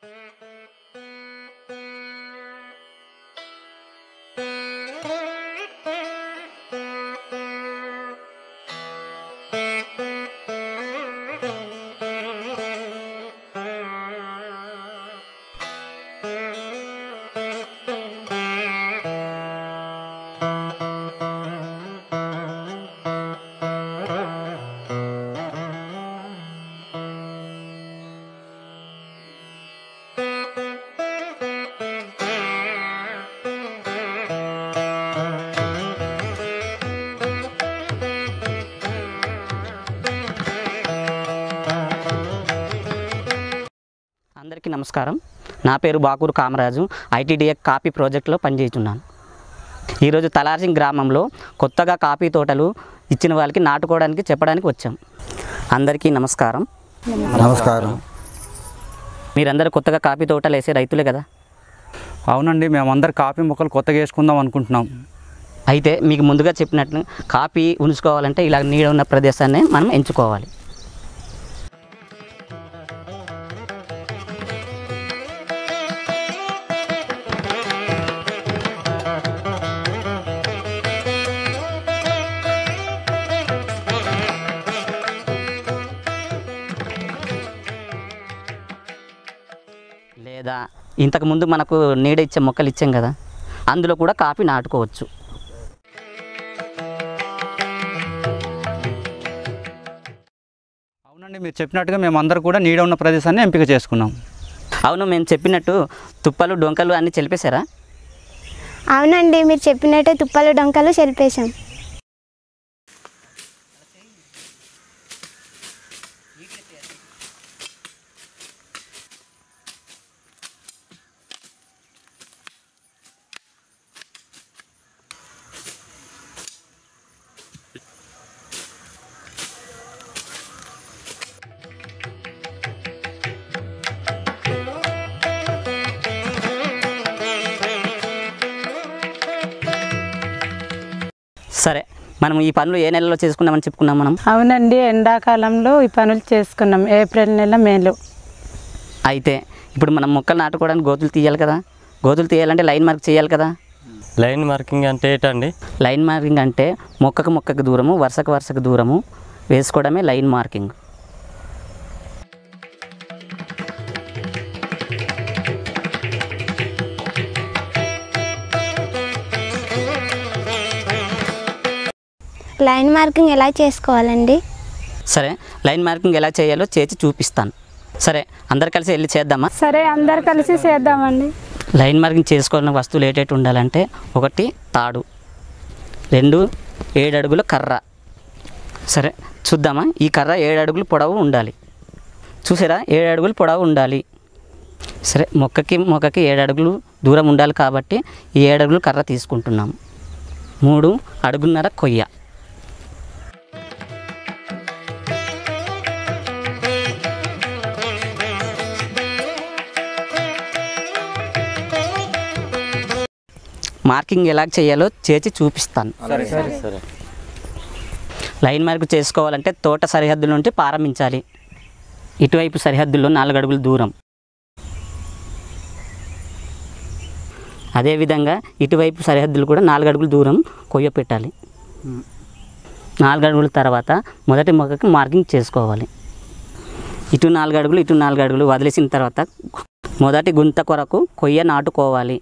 అందరికీ నమస్కారం. నా పేరు బాకూరు కామరాజు. ఐటీడీఏ కాఫీ ప్రాజెక్టులో పనిచేస్తున్నాను. ఈరోజు తలార్సింగ్ గ్రామంలో కొత్తగా కాఫీ తోటలు ఇచ్చిన వాళ్ళకి నాటుకోవడానికి చెప్పడానికి వచ్చాం. అందరికీ నమస్కారం. నమస్కారం. మీరందరూ కొత్తగా కాఫీ తోటలు వేసే రైతులే కదా? అవునండి, మేమందరం కాఫీ మొక్కలు కొత్తగా వేసుకుందాం అనుకుంటున్నాం. అయితే మీకు ముందుగా చెప్పినట్లు కాఫీ ఉంచుకోవాలంటే ఇలా నీడ ఉన్న ప్రదేశాన్ని మనం ఎంచుకోవాలి. లేదా ఇంతకుముందు మనకు నీడ ఇచ్చే మొక్కలు ఇచ్చాం కదా, అందులో కూడా కాఫీ నాటుకోవచ్చు. అవునండి, మీరు చెప్పినట్టుగా మేమందరం కూడా నీడ ఉన్న ప్రదేశాన్ని ఎంపిక చేసుకున్నాం. అవును, మేము చెప్పినట్టు తుప్పలు డొంకలు అన్నీ చెలిపేశారా? అవునండి, మీరు చెప్పినట్టే తుప్పలు డొంకలు చెరిపేశాం. సరే, మనం ఈ పనులు ఏ నెలలో చేసుకున్నామని చెప్పుకున్నాం మనం? అవునండి, ఎండాకాలంలో ఈ పనులు చేసుకున్నాం, ఏప్రిల్ నెల మేలో. అయితే ఇప్పుడు మనం మొక్కలు నాటుకోవడానికి గోతులు తీయాలి కదా. గోతులు తీయాలంటే లైన్ మార్క్ చేయాలి కదా. లైన్ మార్కింగ్ అంటే ఏంటండి? లైన్ మార్కింగ్ అంటే మొక్కకు దూరము, వరుసకు దూరము వేసుకోవడమే లైన్ మార్కింగ్. లైన్ మార్కింగ్ ఎలా చేసుకోవాలండి? సరే, లైన్ మార్కింగ్ ఎలా చేయాలో చేసి చూపిస్తాను. సరే, అందరు కలిసి వెళ్ళి చేద్దామా? సరే, అందరు కలిసి చేద్దామండి. లైన్ మార్కింగ్ చేసుకోవాలన్న వస్తువులు ఏటేటి ఉండాలంటే, 1 తాడు, 2 7 అడుగుల కర్ర. సరే చూద్దామా? ఈ కర్ర 7 అడుగులు పొడవు ఉండాలి. చూసారా, 7 అడుగులు పొడవు ఉండాలి. సరే, మొక్కకి 7 అడుగులు దూరం ఉండాలి కాబట్టి ఈ 7 అడుగులు కర్ర తీసుకుంటున్నాము. 3 అడుగున్నర కొయ్య. మార్కింగ్ ఎలా చేయాలో చేసి చూపిస్తాను. సరే. లైన్ మార్క్ చేసుకోవాలంటే తోట సరిహద్దుల నుండి ప్రారంభించాలి. ఇటువైపు సరిహద్దుల్లో 4 అడుగుల దూరం, అదేవిధంగా ఇటువైపు సరిహద్దులు కూడా 4 అడుగుల దూరం కొయ్య పెట్టాలి. 4 అడుగుల తర్వాత మొదటి మొక్కకి మార్కింగ్ చేసుకోవాలి. ఇటు 4 అడుగులు, ఇటు 4 అడుగులు వదిలేసిన తర్వాత మొదటి గుంత కొరకు కొయ్య నాటుకోవాలి.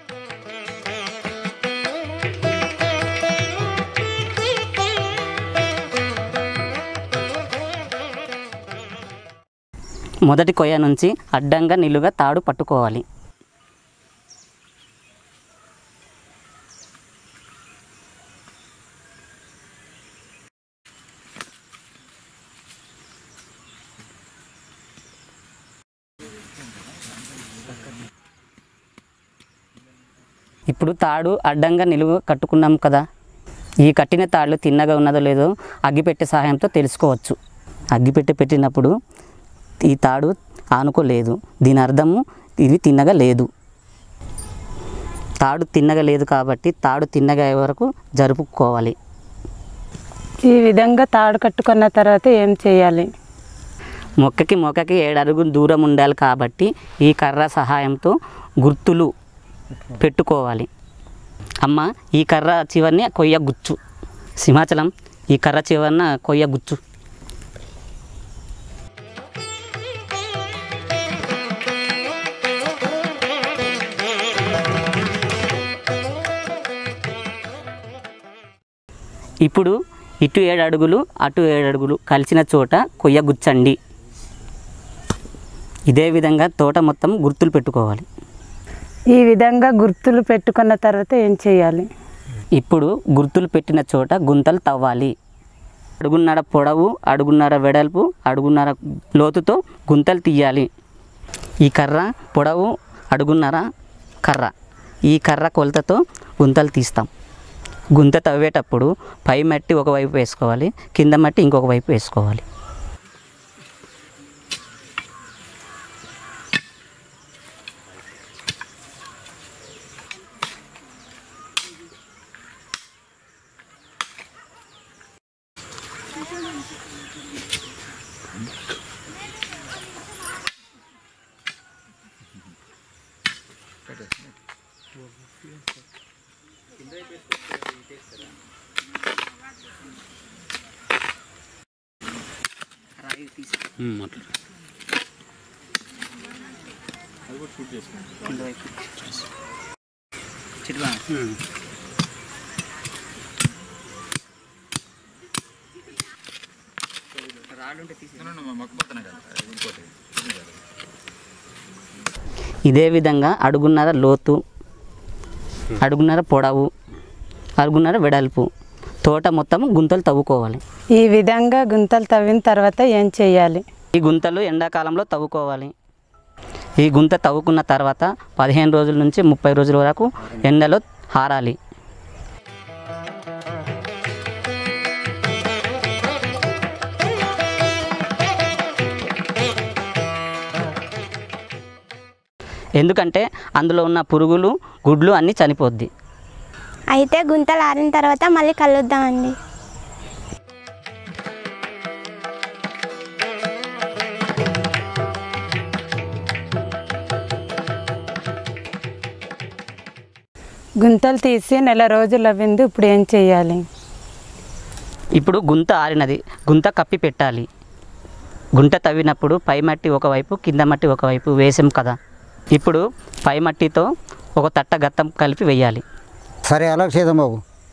మొదటి కొయ్య నుంచి అడ్డంగా నిలువుగా తాడు పట్టుకోవాలి. ఇప్పుడు తాడు అడ్డంగా నిలువు కట్టుకున్నాం కదా. ఈ కట్టిన తాళ్ళు తిన్నగా ఉన్నదో లేదో అగ్గిపెట్టె సహాయంతో తెలుసుకోవచ్చు. అగ్గిపెట్టె పెట్టినప్పుడు ఈ తాడు ఆనుకోలేదు, దీని అర్థము ఇది తిన్నగా లేదు. తాడు తిన్నగా లేదు కాబట్టి తాడు తిన్నగా అయ్యే వరకు జరుపుకోవాలి. ఈ విధంగా తాడు కట్టుకున్న తర్వాత ఏం చేయాలి? మొక్కకి 7 అడుగులు దూరం ఉండాలి కాబట్టి ఈ కర్ర సహాయంతో గుర్తులు పెట్టుకోవాలి. అమ్మ ఈ కర్ర చివరిని కొయ్య గుచ్చు. సింహాచలం ఈ కర్ర చివరన కొయ్య గుచ్చు. ఇప్పుడు ఇటు 7 అడుగులు అటు 7 అడుగులు కలిసిన చోట కొయ్య గుచ్చండి. ఇదే విధంగా తోట మొత్తం గుర్తులు పెట్టుకోవాలి. ఈ విధంగా గుర్తులు పెట్టుకున్న తర్వాత ఏం చేయాలి? ఇప్పుడు గుర్తులు పెట్టిన చోట గుంతలు తవ్వాలి. అడుగున్నర పొడవు, అడుగున్నర వెడల్పు, అడుగున్నర లోతుతో గుంతలు తీయాలి. ఈ కర్ర పొడవు అడుగున్నర కర్ర. ఈ కర్ర కొలతతో గుంతలు తీస్తాం. గుంత తవ్వేటప్పుడు పై మట్టి ఒకవైపు వేసుకోవాలి, కింద మట్టి ఇంకొక వైపు వేసుకోవాలి. ఇదే విధంగా అడుగున్నర లోతు, అడుగున్నర పొడవు, అడుగున్నర వెడల్పు తోట మొత్తం గుంతలు తవ్వుకోవాలి. ఈ విధంగా గుంతలు తవ్విన తర్వాత ఏం చేయాలి? ఈ గుంతలు ఎండాకాలంలో తవ్వుకోవాలి. ఈ గుంత తవ్వుకున్న తర్వాత 15 రోజుల నుంచి 30 రోజుల వరకు ఎండలో ఆరాలి. ఎందుకంటే అందులో ఉన్న పురుగులు, గుడ్లు అన్నీ చనిపోద్ది. అయితే గుంతలు ఆరిన తర్వాత మళ్ళీ కలుద్దామండి. గుంతలు తీసి నెల రోజులు అవ్వింది. ఇప్పుడు ఏం చేయాలి? ఇప్పుడు గుంత ఆరినది, గుంత కప్పి పెట్టాలి. గుంట తవ్వినప్పుడు పై మట్టి ఒకవైపు, కింద మట్టి ఒకవైపు వేసాం కదా. ఇప్పుడు పై మట్టితో ఒక తట్ట గత్తం కలిపి వేయాలి. సరే అలా చేద్దాం బాబు.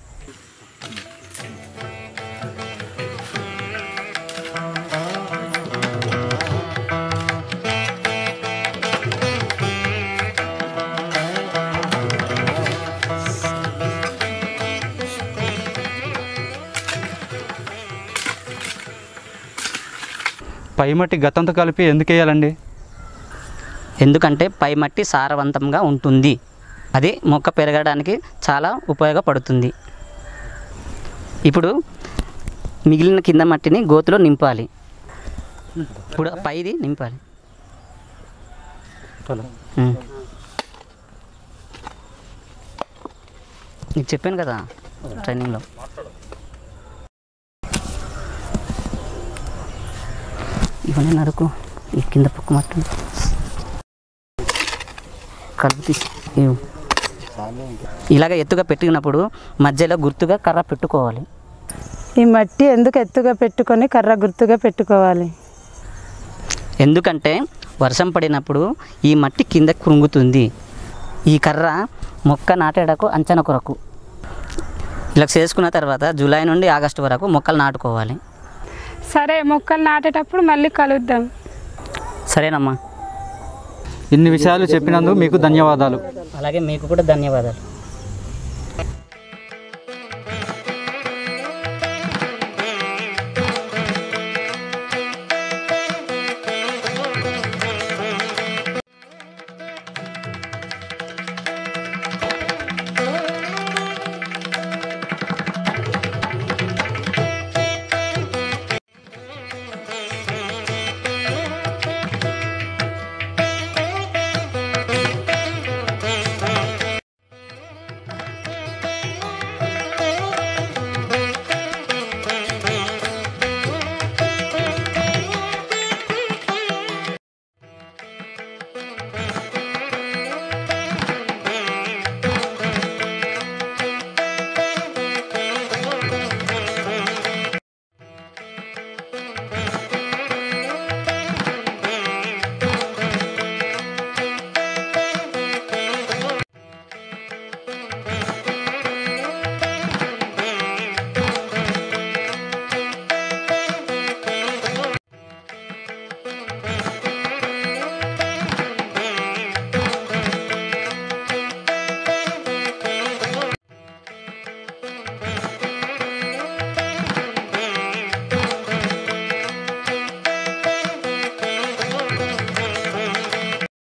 పై మట్టి గతంతో కలిపి ఎందుకు వేయాలండి? ఎందుకంటే పై మట్టి సారవంతంగా ఉంటుంది. అది మొక్క పెరగడానికి చాలా ఉపయోగపడుతుంది. ఇప్పుడు మిగిలిన కింద మట్టిని గోతులో నింపాలి. ఇప్పుడు పైది నింపాలి. నీకు చెప్పాను కదా ట్రైనింగ్లో. ఇవన్నీ నరుకు. ఈ కింద పక్క మట్టి కలుపు తీసి ఇలాగ ఎత్తుగా పెట్టినప్పుడు మధ్యలో గుర్తుగా కర్ర పెట్టుకోవాలి. ఈ మట్టి ఎందుకు ఎత్తుగా పెట్టుకొని కర్ర గుర్తుగా పెట్టుకోవాలి? ఎందుకంటే వర్షం పడినప్పుడు ఈ మట్టి కింద కృంగుతుంది. ఈ కర్ర మొక్క నాటేటకు అంచనా కొరకు. ఇలా చేసుకున్న తర్వాత జూలై నుండి ఆగస్టు వరకు మొక్కలు నాటుకోవాలి. సరే, మొక్కలు నాటేటప్పుడు మళ్ళీ కలుద్దాం. సరేనమ్మా. ఇన్ని విషయాలు చెప్పినందుకు మీకు ధన్యవాదాలు. అలాగే మీకు కూడా ధన్యవాదాలు.